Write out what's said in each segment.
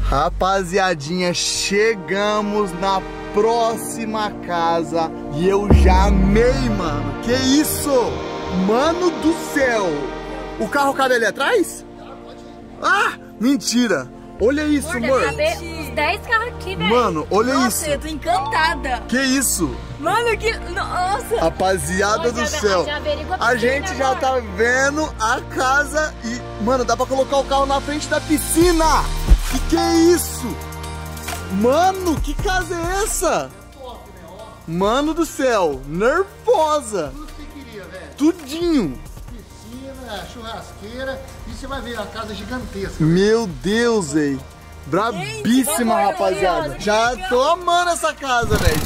Rapaziadinha, chegamos na próxima casa e eu já amei, mano. Que isso? Mano do céu. O carro cabe ali atrás? Ah, mentira. Olha isso, amor. Cabe uns 10 carros aqui, velho. Mano, olha isso. Nossa, eu tô encantada. Que isso? Mano, que... Nossa. Rapaziada do céu. A gente já tá vendo a casa e... Mano, dá pra colocar o carro na frente da piscina. Que é isso? Mano, que casa é essa? Mano do céu, nervosa. Tudo que você queria, velho. Tudinho. Piscina, churrasqueira. E você vai ver a casa gigantesca. Meu Deus, velho. Brabíssima, rapaziada. Já tô amando essa casa, velho.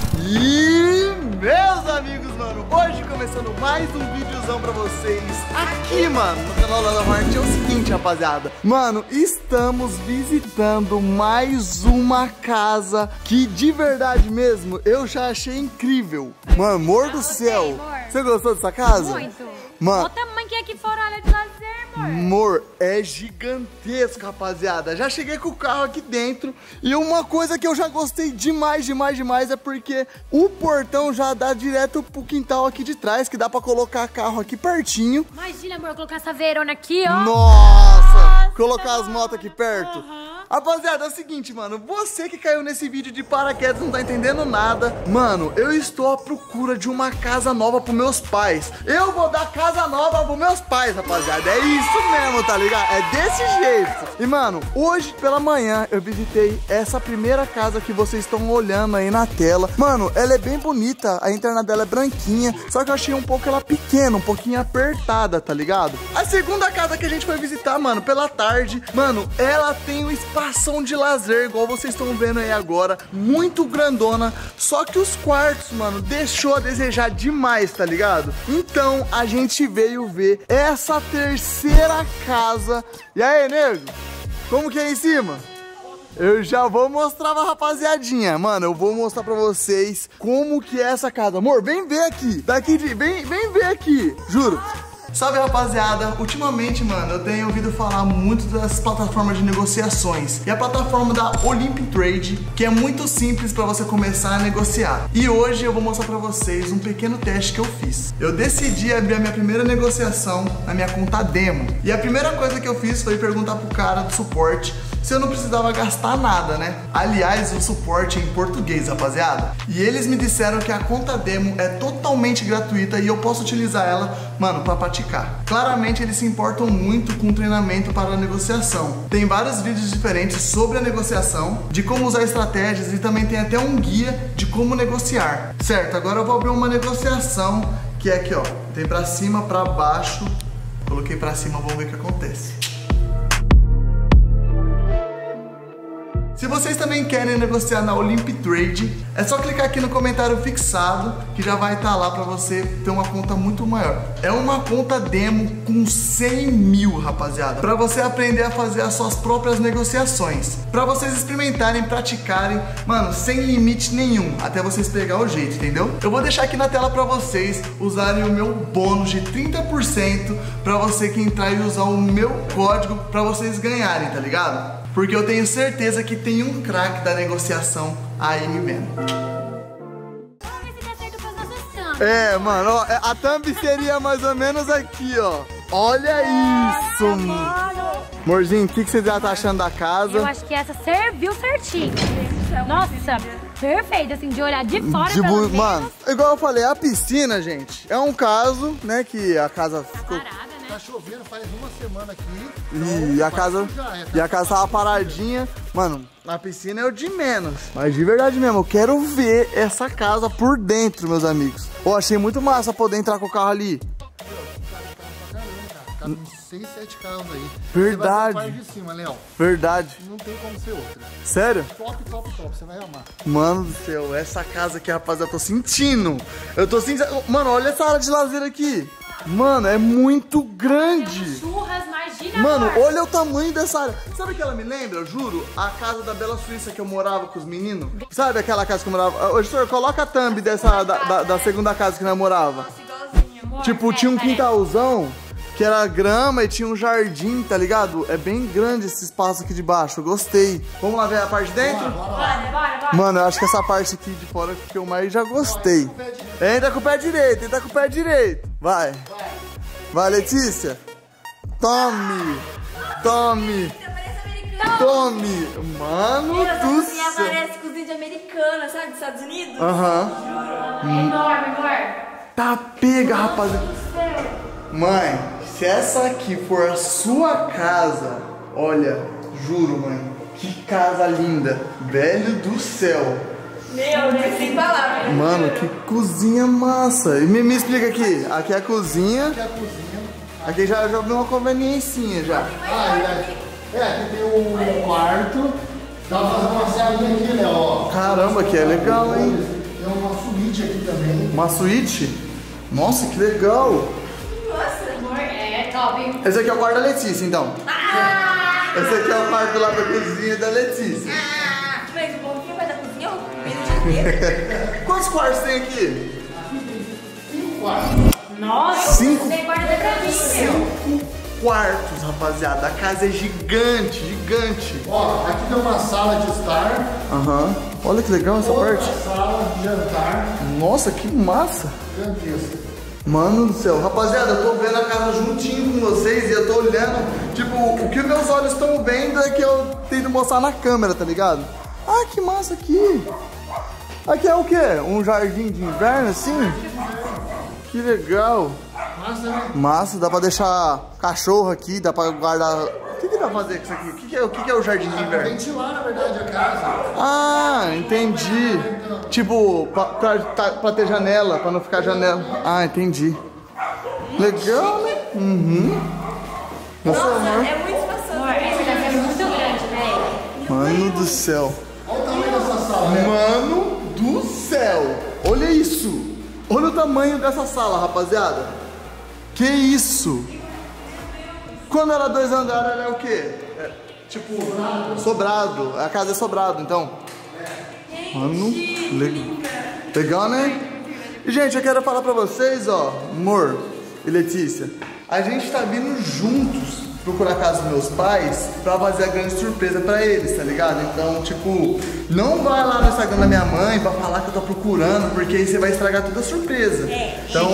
E meus amigos, mano, hoje começando mais um videozão pra vocês aqui, mano, no canal da Hornet. É o seguinte, rapaziada. Mano, estamos visitando mais uma casa que de verdade mesmo eu já achei incrível. Mano, amor do céu. Você gostou dessa casa? Muito. Mano, Olha o tamanho que é aqui fora, área de lazer, amor. Amor, é gigantesco, rapaziada. Já cheguei com o carro aqui dentro. E uma coisa que eu já gostei demais é porque o portão já dá direto pro quintal aqui de trás, que dá pra colocar carro aqui pertinho. Imagina, amor, colocar essa verona aqui, ó. Nossa, colocar as motos aqui perto. Rapaziada, é o seguinte, mano, você que caiu nesse vídeo de paraquedas não tá entendendo nada. Mano, eu estou à procura de uma casa nova pros meus pais. Eu vou dar casa nova pros meus pais, rapaziada. É isso mesmo, tá ligado? É desse jeito. E, mano, hoje pela manhã eu visitei essa primeira casa que vocês estão olhando aí na tela. Mano, ela é bem bonita, a internet dela é branquinha, só que eu achei um pouco ela pequena, um pouquinho apertada, tá ligado? A segunda casa que a gente foi visitar, mano, pela tarde, mano, ela tem um espação de lazer, igual vocês estão vendo aí agora, muito grandona, só que os quartos, mano, deixou a desejar demais, tá ligado? Então, a gente veio ver essa terceira casa. E aí, nego? Como que é em cima? Eu já vou mostrar pra rapaziadinha. Mano, eu vou mostrar pra vocês como que é essa casa. Amor, vem ver aqui. Daqui de... Vem ver aqui. Juro. Salve, rapaziada. Ultimamente, mano, eu tenho ouvido falar muito das plataformas de negociações. E a plataforma da Olympic Trade, que é muito simples pra você começar a negociar. E hoje eu vou mostrar pra vocês um pequeno teste que eu fiz. Eu decidi abrir a minha primeira negociação na minha conta demo. E a primeira coisa que eu fiz foi perguntar pro cara do suporte se eu não precisava gastar nada, né? Aliás, o suporte é em português, rapaziada. E eles me disseram que a conta demo é totalmente gratuita e eu posso utilizar ela, mano, pra praticar. Claramente, eles se importam muito com o treinamento para a negociação. Tem vários vídeos diferentes sobre a negociação, de como usar estratégias e também tem até um guia de como negociar. Certo, agora eu vou abrir uma negociação que é aqui, ó. Tem pra cima, pra baixo. Coloquei pra cima, vamos ver o que acontece. Se vocês também querem negociar na Olympic Trade, é só clicar aqui no comentário fixado que já vai estar lá para você ter uma conta muito maior. É uma conta demo com 100 mil, rapaziada, para você aprender a fazer as suas próprias negociações, para vocês experimentarem, praticarem, mano, sem limite nenhum, até vocês pegar o jeito, entendeu? Eu vou deixar aqui na tela para vocês usarem o meu bônus de 30% para você que entrar e usar o meu código para vocês ganharem, tá ligado? Porque eu tenho certeza que tem um craque da negociação aí me vendo. É, mano, ó, a thumb seria mais ou menos aqui, ó. Olha isso! Amorzinho, o que você já tá achando da casa? Eu acho que essa serviu certinho. Nossa, perfeito, assim, de olhar de fora, pelo menos. Mano, igual eu falei, a piscina, gente, é um caso, né, que a casa ficou... Parada. Tá chovendo faz uma semana aqui. E a casa tava paradinha. Mano, a piscina é o de menos. Mas de verdade mesmo, eu quero ver essa casa por dentro, meus amigos. Pô, achei muito massa poder entrar com o carro ali. Cabe uns 6, 7 carros aí. Verdade. Você vai de cima, Léo. Verdade. Não tem como ser outra. Sério? Top, top, top. Você vai amar. Mano do céu, essa casa aqui, rapaz, eu tô sentindo. Eu tô sentindo. Mano, olha essa área de lazer aqui. Mano, é muito grande. Churras, imagina. Mano, amor. olha o tamanho dessa área. Sabe o que ela me lembra? Eu juro, a casa da Bela Suíça que eu morava com os meninos. Sabe aquela casa que eu morava? Ô, senhor, coloca a thumb dessa, da segunda casa que nós morava. Nossa, igualzinho, amor. Tipo, tinha um quintalzão que que era grama e tinha um jardim, tá ligado? É bem grande esse espaço aqui de baixo, eu gostei. Vamos lá ver a parte de dentro? Bora. Mano, eu acho que essa parte aqui de fora que eu mais já gostei. Entra com o pé direito, entra com o pé direito. Vai. Vai, Letícia. Tome. Mano do céu. Parece cozinha de americana, sabe? Dos Estados Unidos. Aham. Enorme, amor. Tá pega, rapaziada. Mãe, se essa aqui for a sua casa, olha, juro, mãe, que casa linda. Velho do céu. Meu Deus, sem palavras. Mano, que cozinha massa. E me explica aqui. Aqui é a cozinha. Aqui já vi uma conveniência já. Aqui tem um quarto. Dá pra fazer uma salinha aqui, né, ó. Caramba, que é legal, hein? Tem uma suíte aqui também. Uma suíte? Nossa, que legal. Nossa, Amor, é top. Esse aqui é o quarto da Letícia, então. Esse aqui é o quarto lá da cozinha da Letícia. Mas o pouquinho vai da cozinha ou meio dia inteiro? Quantos quartos tem aqui? 5 quartos. Nossa, 5 você guarda pra mim, meu. quartos, rapaziada. A casa é gigante. Ó, aqui tem uma sala de estar. Aham. Olha que legal essa Outra parte. sala de jantar. Nossa, que massa. Gigantesca. Mano do céu. Rapaziada, eu tô vendo a casa juntinho com vocês e eu tô olhando. Tipo, o que meus olhos estão vendo é que eu tento mostrar na câmera, tá ligado? Ah, que massa aqui. Aqui é o quê? Um jardim de inverno, assim? Que legal. Massa, né? Massa, dá pra deixar cachorro aqui, dá pra guardar... O que dá pra fazer com isso aqui? O que é o jardim de inverno? Ventilar, na verdade, a casa. Ah, entendi. Tipo, pra ter janela, pra não ficar janela. Ah, entendi. Legal, né? Nossa, amor. É muito espaçoso. Amor, essa casa é muito grande, velho. Mano do céu. Olha o tamanho dessa sala, né? Mano do céu. Olha isso. Olha o tamanho dessa sala, rapaziada. Que isso? Quando era 2 andares, ela é o quê? É, tipo, sobrado. A casa é sobrado, então. Mano, legal, né? E, gente, eu quero falar pra vocês, ó, amor e Letícia. A gente tá vindo juntos procurar a casa dos meus pais pra fazer a grande surpresa pra eles, tá ligado? Então, tipo, não vai lá no Instagram da minha mãe pra falar que eu tô procurando, porque aí você vai estragar toda a surpresa. Então,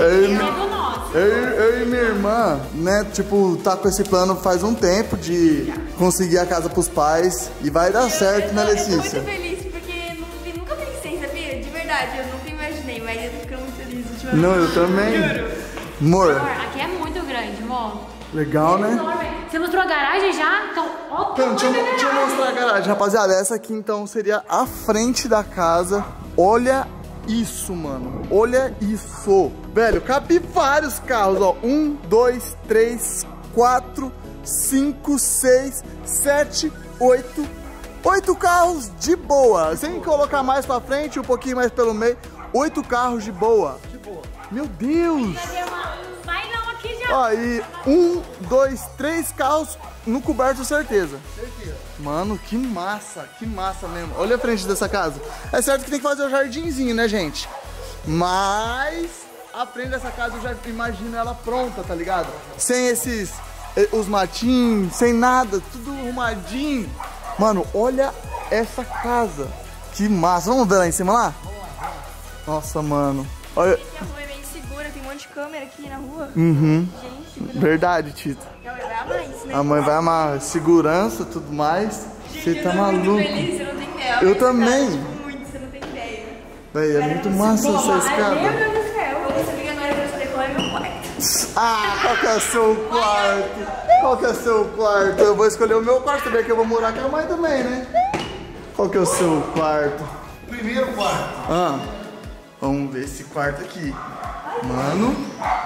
eu e minha irmã, né, tipo, tá com esse plano faz um tempo de conseguir a casa pros pais e vai dar certo, né, Eu tô Letícia? muito feliz porque nunca pensei, sabia? De verdade, eu nunca imaginei, mas eu tô ficando muito feliz ultimamente. Não, eu também. Juro. Amor, Amor, aqui é muito grande, amor. legal, né? Você mostrou a garagem já? Então, ó, Então, deixa eu mostrar a garagem, rapaziada. Essa aqui, então, seria a frente da casa. Olha isso, mano. Olha isso. Velho, cabe vários carros, ó. 1, 2, 3, 4, 5, 6, 7, 8. 8 carros de boa. Sem colocar mais pra frente, um pouquinho mais pelo meio. 8 carros de boa. Meu Deus. Vai não aqui já. Ó, e 1, 2, 3 carros no coberto, certeza. Mano, que massa mesmo. Olha a frente dessa casa. É certo que tem que fazer o jardinzinho, né, gente? Mas a frente dessa casa eu já imagino ela pronta, tá ligado? Sem os matinhos, sem nada, tudo arrumadinho. Mano, olha essa casa. Que massa. Vamos ver lá em cima lá? Nossa, mano. Olha. A rua é meio segura, tem um monte de câmera aqui na rua. Gente, Verdade, Tita. ela vai amar isso, né? A mãe vai amar segurança, tudo mais. Você tá Eu tô maluco. muito feliz, você não tem ideia. Eu Essa também. casa, tipo, muito, você não tem ideia. Véi, é muito massa essa Meu escada. Deus do céu. Quando você liga na hora pra saber qual é meu quarto. Ah, qual que é o seu quarto? Qual que é o seu quarto? Eu vou escolher o meu quarto, também que eu vou morar com a mãe também, né? Qual que é o seu quarto? Primeiro quarto. Ah, vamos ver esse quarto aqui. Mano.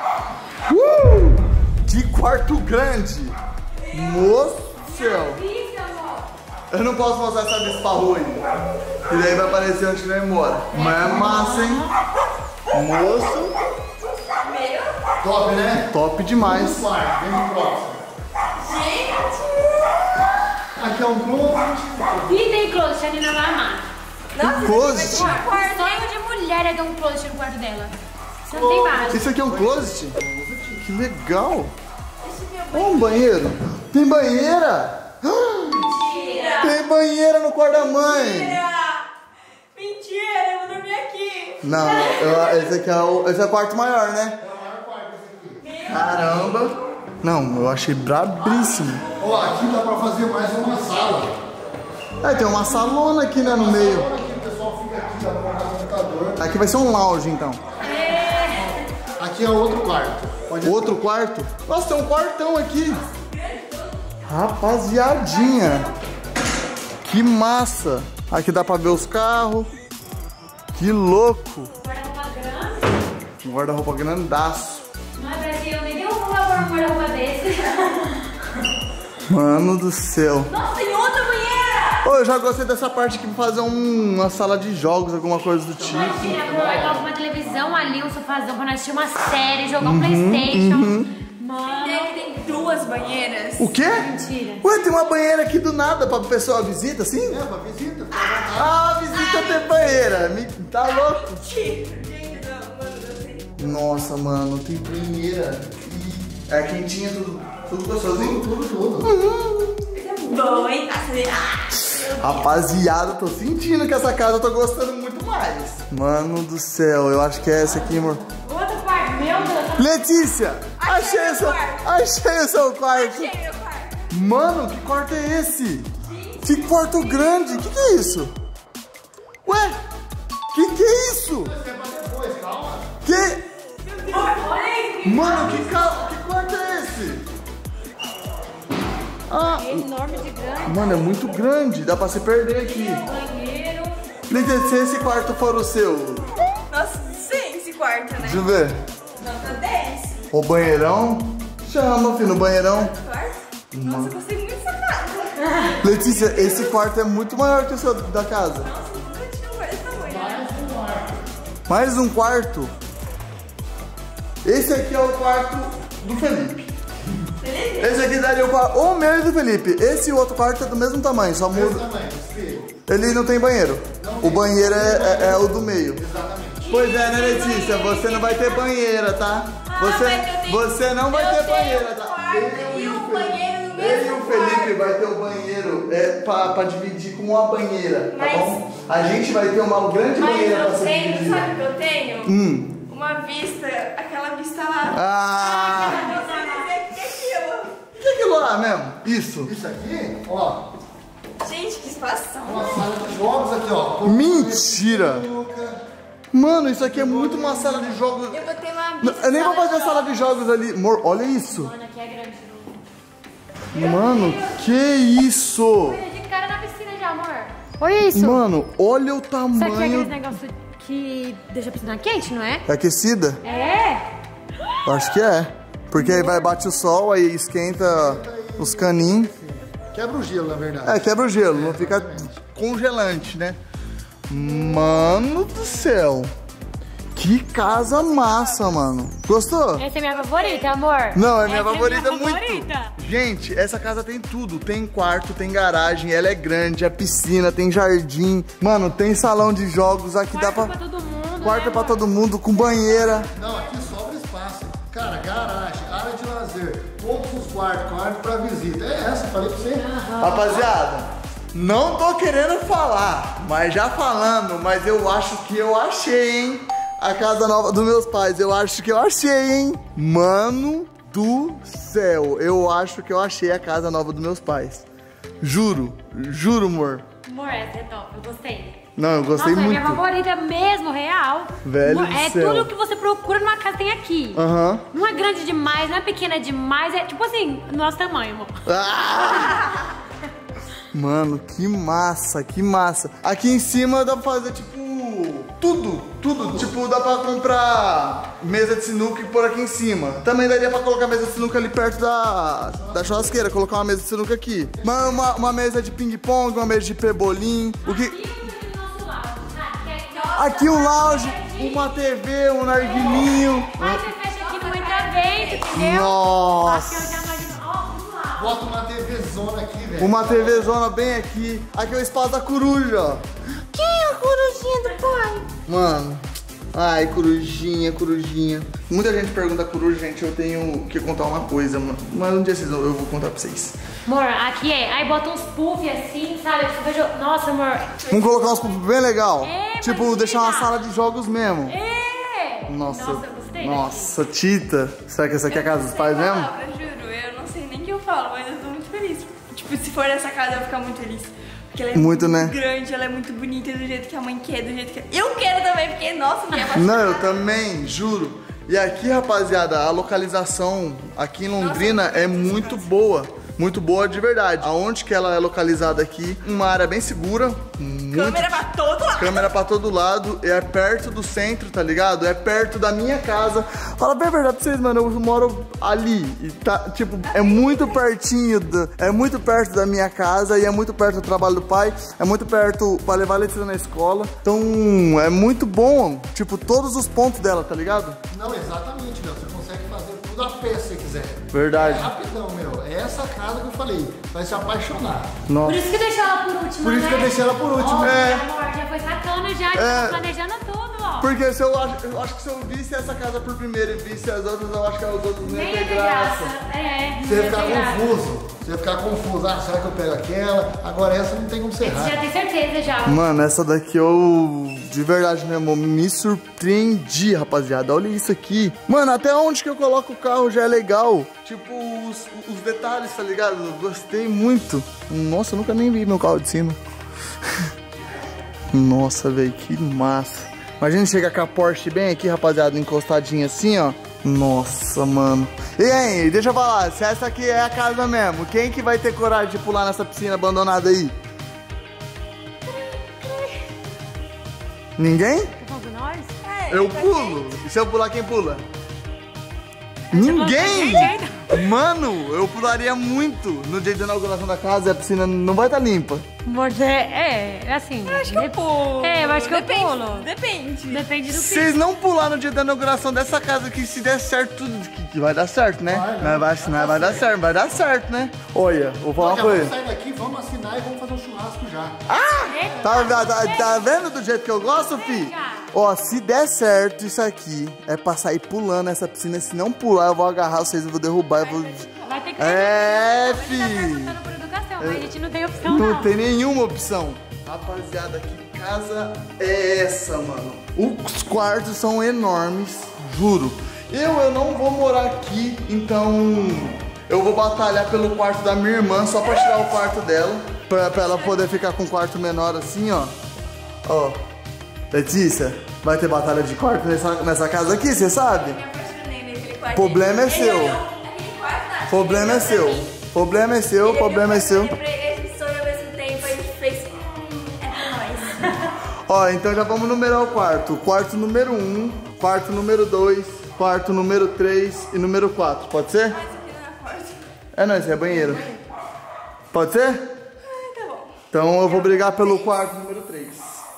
Que quarto grande. Moço do céu. Eu não posso mostrar essa vista aí. E daí vai aparecer onde nós mora. Mas é massa, hein? Moço. Top, né? Top demais. Quarto, bem no próximo. Aqui é um closet. E tem closet ali na mamá. Nossa, Closet? esse vai ser um quarto. Sonho de mulher é ter um closet no quarto dela. Você não tem base. Isso aqui é um closet? Que legal. Ó, um banheiro. Tem banheira? Mentira! Tem banheira no quarto da mãe. Mentira, eu vou dormir aqui. Não, esse é o quarto maior, né? É o maior quarto esse aqui. Caramba. Não, eu achei brabíssimo. Ó, aqui dá pra fazer mais uma sala. É, tem uma salona aqui, né, no meio. Aqui o pessoal fica aqui, dá pra colocar o computador. Aqui vai ser um lounge, então. Aqui é outro quarto. Outro quarto? Nossa, tem um quartão aqui. Rapaziadinha. Que massa. Aqui dá pra ver os carros. Que louco. Guarda-roupa grande. Um guarda-roupa grandaço. Mas Brasil, eu nem dei um guarda-roupa desse. Mano do céu. Nossa, tem outra banheira! Ô, eu já gostei dessa parte aqui pra fazer uma sala de jogos, alguma coisa do tipo. Imagina, colocar uma televisão ali, um sofazão pra nós assistir uma série, jogar um Playstation. Mano. Tem 2 banheiras. O quê? Mentira. Ué, tem uma banheira aqui do nada pra pessoa visita, assim? É, pra visita. Ah, visita tem banheira. Tá louco? Gente, não, mano, não sei. Nossa, mano, tem banheira. E é quentinha, tudo gostosinho? Tudo. Isso é bom, hein? Rapaziada, tô sentindo que essa casa eu tô gostando muito mais. Mano do céu, eu acho que é essa aqui, amor. Outro quarto, meu Deus. Letícia, achei meu o seu quarto. Achei meu quarto. Mano, que quarto é esse? Que quarto grande, que é isso? Ué, que é isso? Você vai depois, calma. Que? Olha isso. Mano, que quarto é esse? Ah, É enorme de grande. mano, é muito grande, dá pra se perder aqui. Banheiro. Letícia, se esse quarto for o seu, Nossa, sem esse quarto, né? deixa eu ver. Nota 10. O banheirão? Chama, filho, no banheirão. Quarto? Nossa, eu gostei muito dessa casa. Letícia, esse quarto é muito maior que o seu da casa. Nossa, eu nunca tinha um quarto desse tamanho. Mais um quarto? Esse aqui é o quarto do Felipe. Esse aqui daria o meu e do Felipe. Esse e o outro quarto é do mesmo tamanho, só Esse muda. tamanho, espelho. Ele não tem banheiro. O banheiro é o do meio. Exatamente. Pois é, né, Letícia? Você não vai ter banheira, tá? Você não vai ter banheira, tá? E o banheiro no Ele e mesmo o Felipe quarto. vai ter o banheiro pra dividir com uma banheira, tá Mas- bom? A gente vai ter uma grande Mas banheira pra eu ser tenho, dividida. sabe o que eu tenho? Uma vista, aquela vista lá. Ah! Eu não sei dizer o que é aquilo. O que é aquilo lá mesmo? Isso. Isso aqui, ó, Gente, que espação. uma sala de jogos aqui, ó. Mentira! Sinuca. Mano, isso aqui é muito uma sala de jogos. Eu botei uma Não, vista. eu nem vou fazer a sala de jogos ali. Amor, olha isso. Mano, aqui é grande. Mano, que isso? Olha de cara na piscina já, amor. Olha isso. Mano, olha o Isso aqui é aquele tamanho. negócio que deixa a piscina quente, não é? É aquecida? É. Eu acho que é. Porque aí vai bate o sol, aí esquenta os caninhos. Quebra o gelo, na verdade. É, quebra o gelo, não fica congelante, né? Mano do céu. Que casa massa, mano. Gostou? Essa é minha favorita, amor. Não, é minha Essa favorita é minha muito. favorita. Gente, essa casa tem tudo. Tem quarto, tem garagem, ela é grande, é piscina, tem jardim. Mano, tem salão de jogos, aqui dá Quarto pra... pra todo mundo. Quarto né, pra amor? todo mundo, com banheira. Não, aqui sobra espaço. Cara, garagem, área de lazer, poucos os quartos, quarto pra visita. É essa, falei pra você. Rapaziada, não tô querendo falar, mas já falando, mas eu acho que eu achei, hein? A casa nova dos meus pais, eu acho que eu achei, hein? Mano do céu, eu acho que eu achei a casa nova dos meus pais. Juro, juro, amor. Amor, essa é top, eu gostei. Não, eu gostei Nossa, é muito. minha favorita mesmo, real. Velho Amor, do é céu. tudo que você procura numa casa tem aqui. Aham. Não é grande demais, não é pequena demais, é tipo assim, nosso tamanho, amor. Ah! Mano, que massa, que massa. Aqui em cima dá pra fazer, tipo, tudo. Tipo, dá pra comprar mesa de sinuca e pôr aqui em cima. Também daria pra colocar mesa de sinuca ali perto da churrasqueira, colocar uma mesa de sinuca aqui. Uma mesa de ping-pong, uma mesa de pebolim. O que... E do nosso lado, sabe? Que é- Aqui um lounge, uma TV, um narguilinho. Aí você fecha aqui, não entra vento, entendeu? Nossa. Aqui eu já imagino, ó, do lado. Bota uma TV zona aqui, velho. Uma TV zona bem aqui. Aqui é o espaço da coruja, ó. Quem é a corujinha do pai? Mano, ai, corujinha. Muita gente pergunta coruja, gente, eu tenho que contar uma coisa, mano. Mas um dia eu vou contar pra vocês. Amor, aqui é. Aí bota uns puff assim, sabe? Nossa, amor. Vamos colocar uns puff bem legal. Tipo, imagina. deixar uma sala de jogos mesmo. Nossa, eu gostei. Nossa, Tita. Será que essa aqui é a casa dos pais mesmo? Eu juro, eu não sei nem o que eu falo, mas eu tô muito feliz. Tipo, se for nessa casa, eu vou ficar muito feliz. Porque ela é muito né? grande, ela é muito bonita, do jeito que a mãe quer, do jeito que eu quero também, porque, nossa, minha apaixonada. Não, eu também, juro. E aqui, rapaziada, a localização aqui em Londrina é muito boa. Muito boa de verdade. Aonde que ela é localizada aqui? Uma área bem segura. Câmera pra todo lado. Câmera pra todo lado. É perto do centro, tá ligado? É perto da minha casa. Fala bem a verdade pra vocês, mano. Eu moro ali. E tá, tipo, é muito pertinho. É muito perto da minha casa. E é muito perto do trabalho do pai. É muito perto pra levar a Letícia na escola. Então, é muito bom. Tipo, todos os pontos dela, tá ligado? Não, exatamente, meu. Você consegue fazer tudo a pé se você quiser. Verdade. É rapidão, meu. É essa casa que eu falei. Vai se apaixonar. Nossa. Por isso que eu deixei ela por último, Por isso que eu deixei ela por último. É. Amor, já foi sacana já, tá planejando tudo, ó. Porque se eu acho que se eu visse essa casa por primeiro e visse as outras, eu acho que as outras não Nem iam ia ter ter graça. graça. É, Você ia ficar não ia ter graça. confuso. Você ia ficar confuso. Ah, será que eu pego aquela? Agora essa não tem como ser Você errado. já tem certeza já. Mano, essa daqui eu, de verdade mesmo, me surpreendi, rapaziada. Olha isso aqui. Mano, até onde que eu coloco o carro já é legal. Tipo, os detalhes, tá ligado? Eu gostei muito. Nossa, eu nunca nem vi meu carro de cima. Nossa, velho, que massa. Imagina chegar com a Porsche bem aqui, rapaziada, encostadinha assim, ó. Nossa, mano. E aí, deixa eu falar, se essa aqui é a casa mesmo, quem que vai ter coragem de pular nessa piscina abandonada aí? Ninguém? Tá falando nós? Eu pulo. E se eu pular, quem pula? Ninguém! Mano, eu pularia muito no dia da inauguração da casa e a piscina não vai estar limpa. Você assim. Eu acho que eu pulo. Eu acho que eu pulo. Depende. Depende do Se que. vocês não pular no dia da inauguração dessa casa aqui, se der certo, tudo que vai dar certo, né? Vai dar certo, né? Olha, vou falar uma Já vamos coisa. sair daqui, vamos assinar e vamos fazer um churrasco já. Tá vendo do jeito que eu gosto, fi? Ó, se der certo isso aqui, é pra sair pulando essa piscina. Se não pular, eu vou agarrar vocês, eu vou derrubar, eu vou... Vai ter que fi! perguntando por educação, mas a gente não tem opção, Não tem nenhuma opção. Rapaziada, que casa é essa, mano? Os quartos são enormes, juro. Eu não vou morar aqui, então eu vou batalhar pelo quarto da minha irmã, só pra tirar o quarto dela, pra ela poder ficar com um quarto menor assim, ó. Ó, Letícia, vai ter batalha de quarto nessa casa aqui, você sabe? Me apaixonei naquele quarto. Problema é seu. Aquele quarto, né? Problema é seu. Problema é seu, problema é seu. Esse sonho ao mesmo tempo, a gente fez. É pra nós. Ó, então já vamos numerar o quarto. Quarto número 1, quarto número 2, quarto número 3 e número 4. Pode ser? Mas aqui não é quarto. É não, esse é banheiro. Pode ser? Tá bom. Então eu vou brigar pelo quarto número 3.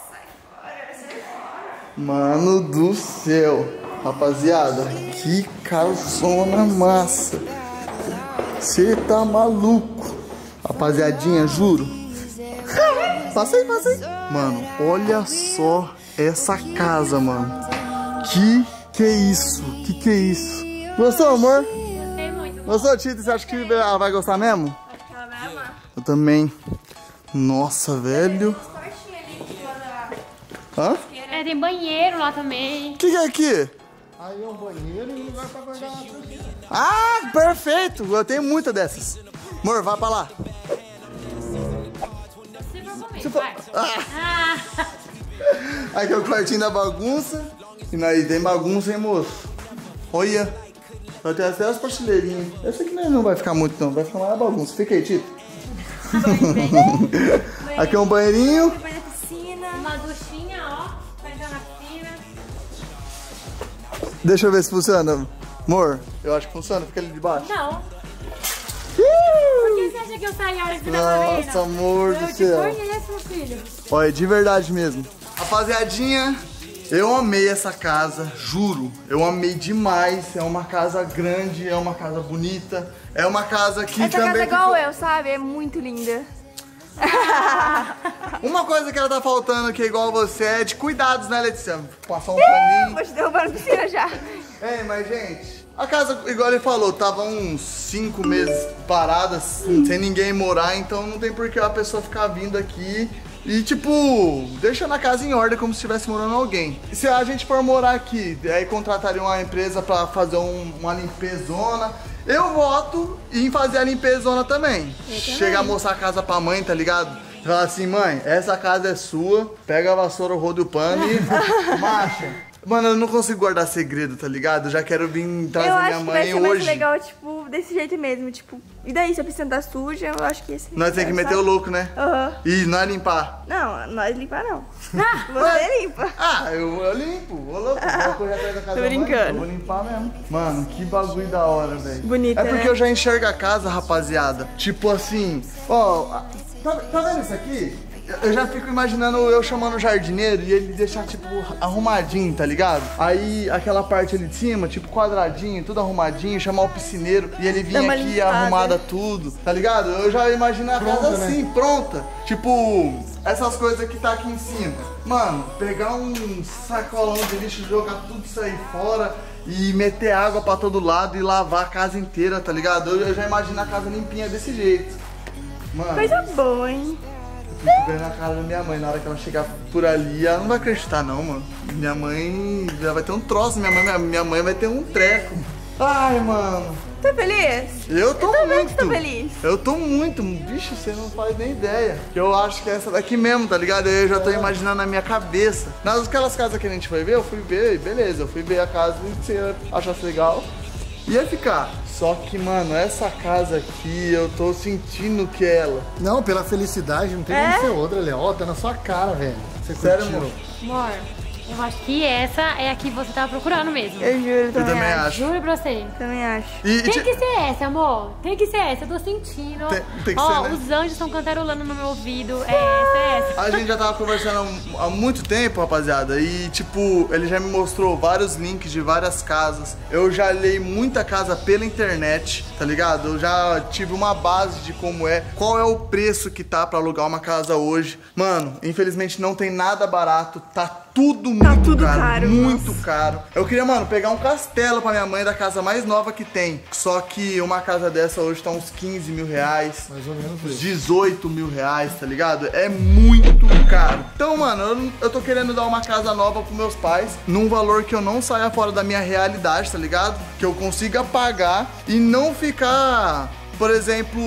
Mano do céu. Rapaziada, que casona massa. Você tá maluco. Rapaziadinha, juro. Passa aí. Mano, olha só essa casa, mano. Que é isso? Que é isso? Gostou, amor? Gostei muito. Gostou, Tita? Você acha que ela vai gostar mesmo? Acho que ela vai amar. Eu também. Nossa, velho. Os quartinhos ali que lá Hã? É, tem banheiro lá também. O que é aqui? Aí é um banheiro e um lugar pra guardar a tranquila. Ah, perfeito. Eu tenho muita dessas. Amor, vai pra lá. Se for comigo, vai. Aqui é o quartinho da bagunça. E aí tem bagunça, hein, moço? Olha. Vai ter até as prateleirinhas. Eu sei que não vai ficar muito, não. Vai ficar mais bagunça. Fica aí, Tito. Aqui é um banheirinho. Depois da piscina. Uma duchinha, ó. Pra entrar na piscina. Deixa eu ver se funciona. Amor, eu acho que funciona. Fica ali de baixo. Não. Por que você acha que eu saí a hora que você tava vendo? Nossa, amor do Eu te céu. conheço, meu filho. Olha, de verdade mesmo. Rapaziadinha, eu amei essa casa, juro. Eu amei demais. É uma casa grande, é uma casa bonita. É uma casa que Essa também casa é igual ficou... eu, sabe? É muito linda. Uma coisa que ela tá faltando que é igual você é de cuidados, né, Letícia? Passar um paninho. Vou te derrubar na piscina já. É, mas gente, a casa, igual ele falou, tava uns 5 meses parada, sem ninguém morar, então não tem por que a pessoa ficar vindo aqui e, tipo, deixando a casa em ordem como se estivesse morando alguém. E se a gente for morar aqui, aí contrataria uma empresa pra fazer uma limpezona. Eu voto em fazer a limpezona também. Chegar a mostrar a casa pra mãe, tá ligado? Falar assim, mãe, essa casa é sua, pega a vassoura, o rodo e o pano e marcha. Mano, eu não consigo guardar segredo, tá ligado? Eu já quero vir trazer minha mãe hoje. Eu acho que vai ser mais legal, tipo, desse jeito mesmo, tipo... E daí, se a piscina tá suja, eu acho que esse... Nós temos que meter o louco, né? Aham. E nós limpar. Não, nós limpar não. Você limpa. Ah, eu limpo. Ô, louco, vou correr atrás da casa da mãe. brincando. Eu vou limpar mesmo. Mano, que bagulho da hora, velho. Bonito, É porque né? eu já enxergo a casa, rapaziada. Tipo assim, ó... Tá vendo isso aqui? Eu já fico imaginando eu chamando o jardineiro e ele deixar, tipo, arrumadinho, tá ligado? Aí, aquela parte ali de cima, tipo, quadradinho, tudo arrumadinho, chamar o piscineiro e ele vir aqui arrumada tudo, tá ligado? Eu já imagino a casa assim, pronta. Tipo, essas coisas que tá aqui em cima. Mano, pegar um sacolão de lixo, jogar tudo isso aí fora e meter água pra todo lado e lavar a casa inteira, tá ligado? Eu já imagino a casa limpinha desse jeito. Mano, Coisa boa, hein? fico vendo a cara da minha mãe, na hora que ela chegar por ali, ela não vai acreditar não, mano. Minha mãe já vai ter um troço, minha mãe vai ter um treco. Ai, mano. Tá feliz? Eu tô muito. Tô feliz. Eu tô muito. Bicho, você não faz nem ideia. Que eu acho que é essa daqui mesmo, tá ligado? Eu já tô imaginando na minha cabeça. Nas aquelas casas que a gente foi ver, eu fui ver, beleza. Eu fui ver a casa e você achasse legal. Ia ficar. Só que, mano, essa casa aqui, eu tô sentindo que é ela. Não, pela felicidade, não tem como ser outra, Léo. Ó, tá na sua cara, velho. Você Sério, curtiu. amor? Amor, eu acho que essa é a que você tava procurando mesmo. Eu juro, Eu também acho. Juro pra você. Também acho. E, Tem que ser essa, amor. Tem que ser essa. Eu tô sentindo. Tem que Ó, ser, né? os anjos estão cantarolando no meu ouvido. É essa. A gente já tava conversando há muito tempo, rapaziada. E, tipo, ele já me mostrou vários links de várias casas. Eu já olhei muita casa pela internet, tá ligado? Eu já tive uma base de como é, qual é o preço que tá pra alugar uma casa hoje. Mano, infelizmente não tem nada barato, tá tudo muito caro. Muito caro. Eu queria, mano, pegar um castelo pra minha mãe da casa mais nova que tem. Só que uma casa dessa hoje tá uns 15 mil reais. Mais ou menos isso. 18 mil reais, tá ligado? É muito caro. Então, mano, eu tô querendo dar uma casa nova pros meus pais, num valor que eu não saia fora da minha realidade, tá ligado? Que eu consiga pagar e não ficar, por exemplo,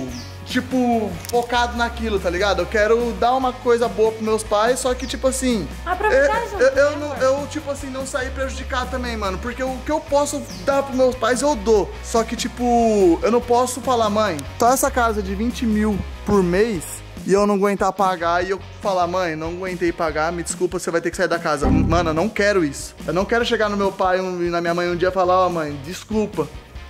tipo, focado naquilo, tá ligado? Eu quero dar uma coisa boa pros meus pais, só que, tipo assim, Aproveitar junto, eu, tipo assim, não sair prejudicado também, mano. Porque o que eu posso dar pros meus pais, eu dou. Só que, tipo, eu não posso falar, mãe, só essa casa de 20 mil por mês e eu não aguentar pagar e eu falar, mãe, não aguentei pagar, me desculpa, você vai ter que sair da casa. Mano, eu não quero isso. Eu não quero chegar no meu pai e na minha mãe um dia e falar, ó, mãe, desculpa,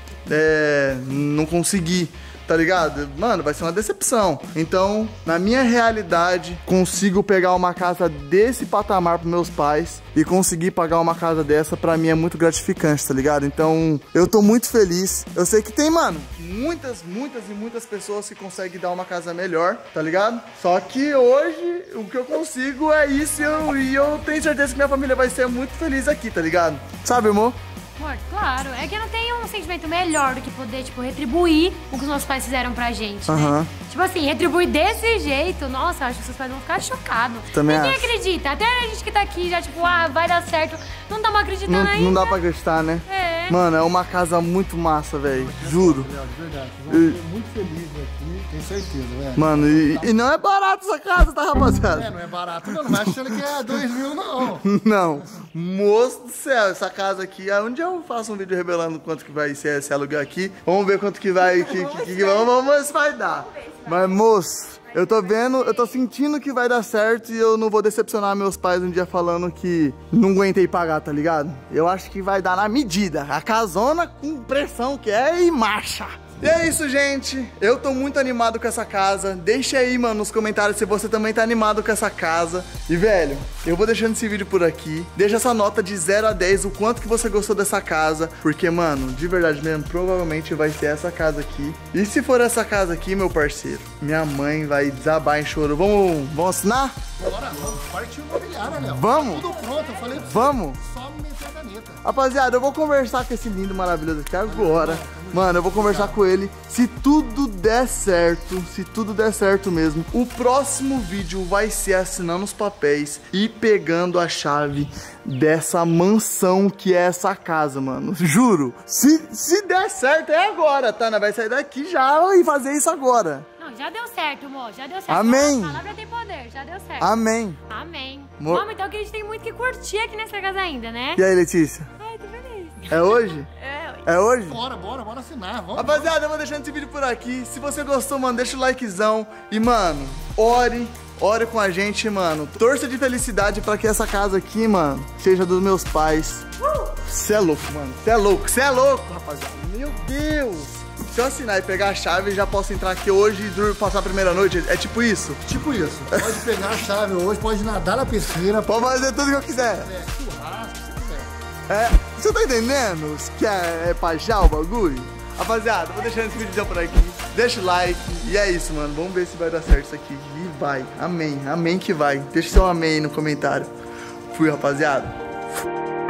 não consegui. Tá ligado? Mano, vai ser uma decepção. Então, na minha realidade, consigo pegar uma casa desse patamar pros meus pais e conseguir pagar uma casa dessa, pra mim é muito gratificante, tá ligado? Então, eu tô muito feliz. Eu sei que tem, mano, muitas pessoas que conseguem dar uma casa melhor, tá ligado? Só que hoje, o que eu consigo é isso e eu tenho certeza que minha família vai ser muito feliz aqui, tá ligado? Sabe, amor? Amor, claro. É que eu não tenho um sentimento melhor do que poder, tipo, retribuir o que os nossos pais fizeram pra gente, né? Tipo assim, retribuir desse jeito, nossa, acho que seus pais vão ficar chocados. Também Ninguém acho. acredita. Até a gente que tá aqui já, tipo, vai dar certo. Não estamos acreditando ainda. Não dá pra acreditar, né? É. Mano, é uma casa muito massa, velho. Juro. Léo, de verdade. Vocês vão ser muito felizes aqui, tenho certeza, velho. Mano, e não é barato essa casa, tá, rapaziada? Não é barato não, não vai achando que é 2 mil não. Não. Moço do céu, essa casa aqui, um dia eu faço um vídeo revelando quanto que vai ser esse aluguel aqui. Vamos ver quanto que vai, vamos ver se vai dar. Mas, moço, eu tô vendo, eu tô sentindo que vai dar certo e eu não vou decepcionar meus pais um dia falando que não aguentei pagar, tá ligado? Eu acho que vai dar na medida. A casona com pressão que é e marcha. E é isso, gente. Eu tô muito animado com essa casa. Deixa aí, mano, nos comentários se você também tá animado com essa casa. E, velho, eu vou deixando esse vídeo por aqui. Deixa essa nota de 0 a 10, o quanto que você gostou dessa casa. Porque, mano, de verdade mesmo, provavelmente vai ser essa casa aqui. E se for essa casa aqui, meu parceiro, minha mãe vai desabar em choro. Vamos assinar? Agora vamos partir o imobiliário, Léo. Vamos? Tudo pronto, eu falei pra você. Vamos? Só me meter a caneta. Rapaziada, eu vou conversar com esse lindo, maravilhoso aqui agora. Mano, eu vou conversar com ele. Se tudo der certo mesmo, o próximo vídeo vai ser assinando os papéis e pegando a chave dessa mansão que é essa casa, mano. Juro. Se der certo, é agora, tá? Nós vai sair daqui já e fazer isso agora. Não, já deu certo, amor. Já deu certo. Amém. A palavra tem poder, já deu certo. Amém. Amém. Vamos, então, que a gente tem muito que curtir aqui nessa casa ainda, né? E aí, Letícia? Ai, tô feliz. É hoje? É hoje? Bora assinar, vamos. Rapaziada, eu vou deixando esse vídeo por aqui. Se você gostou, mano, deixa o likezão. E, mano, ore com a gente, mano. Torça de felicidade pra que essa casa aqui, mano, seja dos meus pais. Cê é louco, mano. Cê é louco, rapaziada. Meu Deus. Se eu assinar e pegar a chave, já posso entrar aqui hoje e passar a primeira noite? É tipo isso? Tipo isso. Pode pegar a chave hoje, pode nadar na piscina. Pode fazer tudo que eu quiser. Churrasco, se quiser. Você tá entendendo que é pra já o bagulho? Rapaziada, vou deixando esse vídeo por aqui. Deixa o like. E é isso, mano. Vamos ver se vai dar certo isso aqui. E vai. Amém. Amém que vai. Deixa seu amém aí no comentário. Fui, rapaziada.